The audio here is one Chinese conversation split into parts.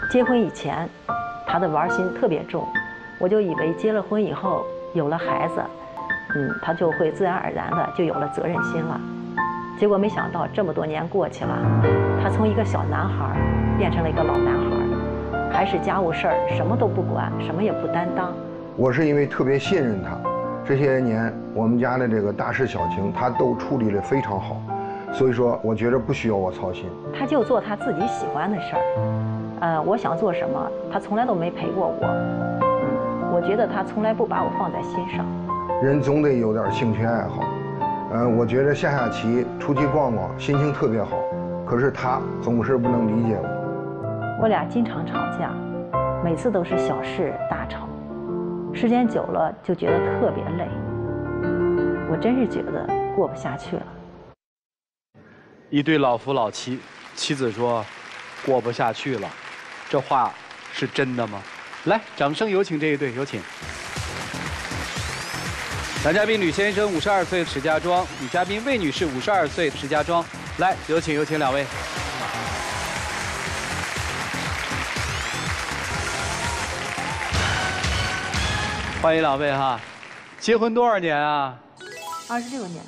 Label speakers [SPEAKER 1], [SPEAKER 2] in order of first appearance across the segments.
[SPEAKER 1] 结婚以前，他的玩心特别重，我就以为结了婚以后有了孩子，他就会自然而然的就有了责任心了。结果没想到这么多年过去了，他从一个小男孩变成了一个老男孩，还是家务事儿什么都不管，什么也不担当。
[SPEAKER 2] 我是因为特别信任他，这些年我们家的这个大事小情他都处理得非常好，所以说我觉得不需要我操心。
[SPEAKER 1] 他就做他自己喜欢的事儿，我想做什么，他从来都没陪过我，我觉得他从来不把我放在心上。
[SPEAKER 2] 人总得有点兴趣爱好，我觉得下棋、出去逛逛，心情特别好。可是他总是不能理解我。
[SPEAKER 1] 我俩经常吵架，每次都是小事大吵，时间久了就觉得特别累。我真是觉得过不下去了。
[SPEAKER 3] 一对老夫老妻，妻子说过不下去了，这话是真的吗？来，掌声有请这一对，有请。男嘉宾吕先生52岁石家庄，女嘉宾魏女士52岁石家庄，来，有请两位。欢迎两位哈，结婚多少年啊
[SPEAKER 1] 26年。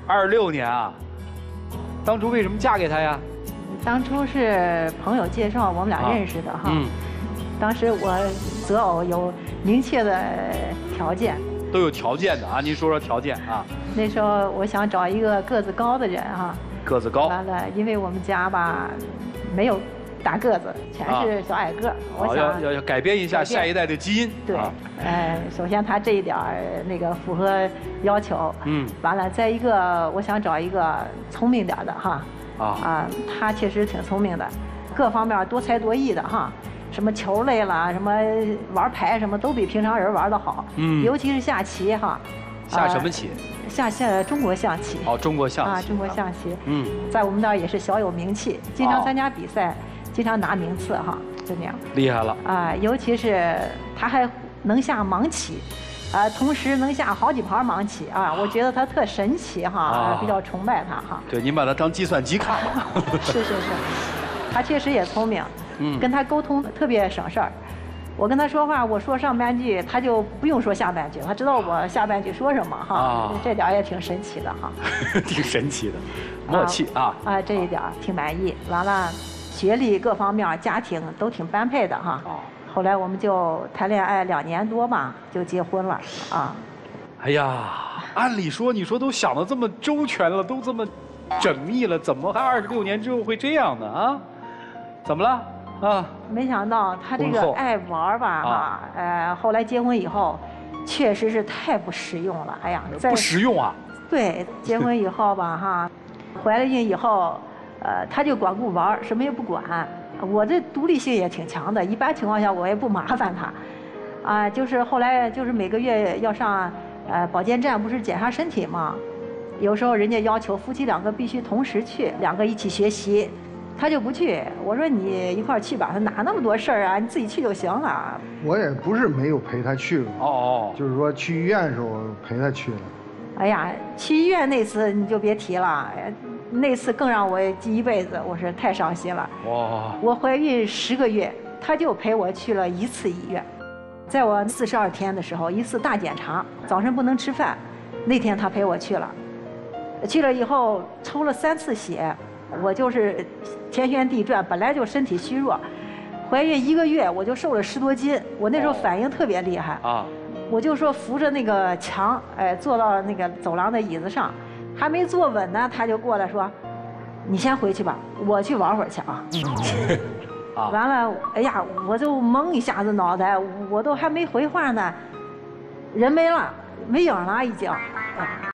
[SPEAKER 3] 26年啊，当初为什么嫁给他呀？
[SPEAKER 1] 当初是朋友介绍我们俩认识的哈。当时我择偶有明确的条件。
[SPEAKER 3] 都有条件的啊，您说说条件啊。
[SPEAKER 1] 那时候我想找一个个子高的人哈。个子高。完了，因为我们家吧没有大个子，全是小矮个。我想
[SPEAKER 3] 要改变一下下一代的基因。
[SPEAKER 1] 对，首先他这一点那个符合要求。完了，再一个我想找一个聪明点的哈。他确实挺聪明的，各方面多才多艺的哈。什么球类啦，什么玩牌什么都比平常人玩得好。尤其是下棋哈。
[SPEAKER 3] 下什么棋？
[SPEAKER 1] 下中国象棋。
[SPEAKER 3] 中国象棋。
[SPEAKER 1] 中国象棋。在我们那儿也是小有名气，经常参加比赛，经常拿名次哈，就那样。厉害了。尤其是他还能下盲棋，同时能下好几盘盲棋啊，我觉得他特神奇哈，比较崇拜他哈。
[SPEAKER 3] 对，您把他当计算机看。
[SPEAKER 1] 是，他确实也聪明。跟他沟通特别省事儿，我跟他说话，我说上半句，他就不用说下半句，他知道我下半句说什么哈，这点也挺神奇的哈。
[SPEAKER 3] 挺神奇的，默契啊。
[SPEAKER 1] 这一点挺满意。完了，学历各方面、家庭都挺般配的哈。后来我们就谈恋爱2年多吧，就结婚了啊。
[SPEAKER 3] 哎呀，按理说你说都想得这么周全了，都这么缜密了，怎么还26年之后会这样呢啊？怎么了？
[SPEAKER 1] 没想到他这个爱玩吧后来结婚以后，确实是太不实用了。哎呀，
[SPEAKER 3] 不实用啊！
[SPEAKER 1] 对，结婚以后吧哈，怀了孕以后，他就光顾玩，什么也不管。我这独立性也挺强的，一般情况下我也不麻烦他，就是后来就是每个月要上保健站，不是检查身体吗？有时候人家要求夫妻2个必须同时去，2个一起学习。他就不去，我说你一块儿去吧，他哪那么多事儿啊，你自己去就行了。
[SPEAKER 2] 我也不是没有陪他去过，就是说去医院的时候陪他去了。
[SPEAKER 1] 哎呀，去医院那次你就别提了，那次更让我记一辈子，我是太伤心了。我怀孕10个月，他就陪我去了1次医院，在我42天的时候，1次大检查，早晨不能吃饭，那天他陪我去了，去了以后抽了3次血。我就是天旋地转，本来就身体虚弱，怀孕1个月我就瘦了10多斤，我那时候反应特别厉害我就说扶着那个墙，坐到那个走廊的椅子上，还没坐稳呢，他就过来说：“你先回去吧，我去玩会儿去啊。”完了，哎呀，我就懵一下子脑袋，我都还没回话呢，人没了，没影了已经。